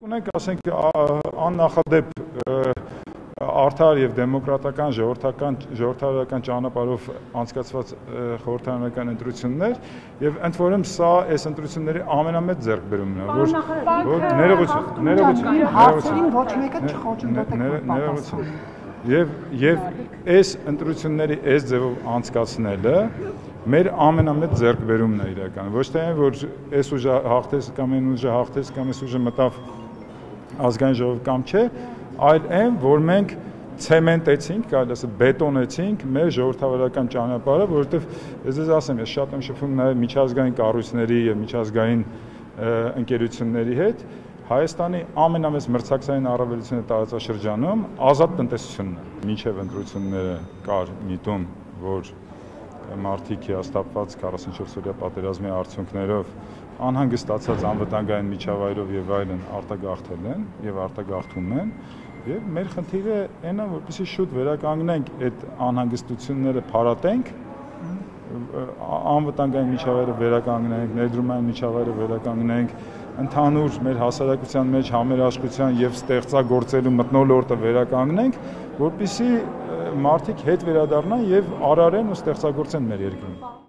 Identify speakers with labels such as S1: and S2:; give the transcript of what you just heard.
S1: Ունենք, ասենք, աննախադեպ արդար եւ դեմոկրատական ժողովրդավարական ճանապարհով անցկացված խորհրդարանական ընտրություններ եւ ընդ որում սա այս ընտրությունների ամենամեծ ձեռքբերումն է, որ ներողություն եւ այս ընտրությունների այս ձևով անցկացնելը մեր ամենամեծ ձեռքբերումն է իրական, ոչ թե որ այս ուժը հաղթեց կամ այն ուժը հաղթեց կամ այս ուժը մտավ ազգային ժողով կամ չէ, այլ այն, որ մենք ցեմենտեցինք, կարելի ասել բետոնեցինք մեր ժողովրդավարական ճանապարհը, որովհետև ես ձեզ ասեմ, ես շատ եմ շփվում նաև միջազգային կառույցների եւ միջազգային ընկերությունների հետ, Հայաստանի ամենամեծ մրցակցային առավելությունը տարածաշրջանում ազատ տնտեսությունն է։ Մինչև ընտրությունները կար միտում, որ մարդիկ հիասթափված 44-օրյա պատերազմի արդյունքներով անհանգստացած անվտանգային միջավայրով եւ այլն արտագաղթել են եւ արտագաղթում են եւ մեր խնդիրը այն է որպեսզի շուտ վերականգնենք այդ անհանգստությունները փարատենք անվտանգային միջավայրը վերականգնենք ներդրումային միջավայրը վերականգնենք ընդհանուր մեր հասարակության մեջ համերաշխության եւ ստեղծագործելու մթնոլորտը վերականգնենք որպեսզի մարդիկ հետ վերադառնան եւ արարեն ու ստեղծագործեն մեր երկրում